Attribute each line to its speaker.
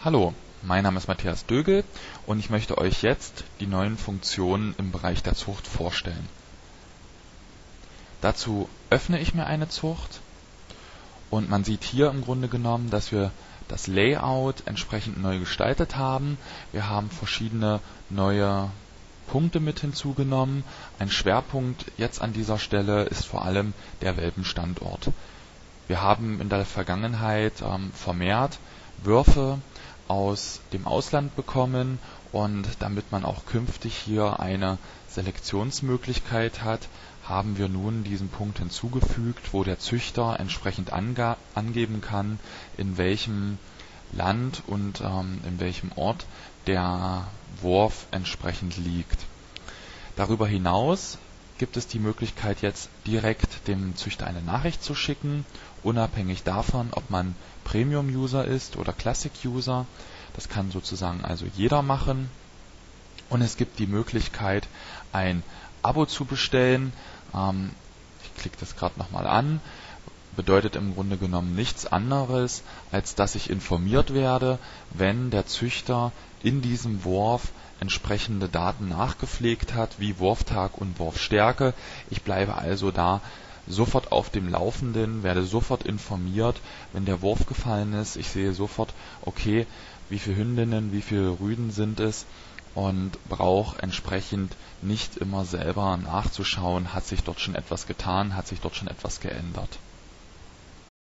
Speaker 1: Hallo, mein Name ist Matthias Dögel und ich möchte euch jetzt die neuen Funktionen im Bereich der Zucht vorstellen. Dazu öffne ich mir eine Zucht und man sieht hier im Grunde genommen, dass wir das Layout entsprechend neu gestaltet haben. Wir haben verschiedene neue Punkte mit hinzugenommen. Ein Schwerpunkt jetzt an dieser Stelle ist vor allem der Welpenstandort. Wir haben in der Vergangenheit vermehrt Würfe aus dem Ausland bekommen, und damit man auch künftig hier eine Selektionsmöglichkeit hat, haben wir nun diesen Punkt hinzugefügt, wo der Züchter entsprechend angeben kann, in welchem Land und in welchem Ort der Wurf entsprechend liegt. Darüber hinaus gibt es die Möglichkeit, jetzt direkt dem Züchter eine Nachricht zu schicken, unabhängig davon, ob man Premium-User ist oder Classic-User. Das kann sozusagen also jeder machen. Und es gibt die Möglichkeit, ein Abo zu bestellen. Ich klicke das gerade nochmal an. Bedeutet im Grunde genommen nichts anderes, als dass ich informiert werde, wenn der Züchter in diesem Wurf entsprechende Daten nachgepflegt hat, wie Wurftag und Wurfstärke. Ich bleibe also da sofort auf dem Laufenden, werde sofort informiert, wenn der Wurf gefallen ist. Ich sehe sofort, okay, wie viele Hündinnen, wie viele Rüden sind es, und brauche entsprechend nicht immer selber nachzuschauen, hat sich dort schon etwas getan, hat sich dort schon etwas geändert.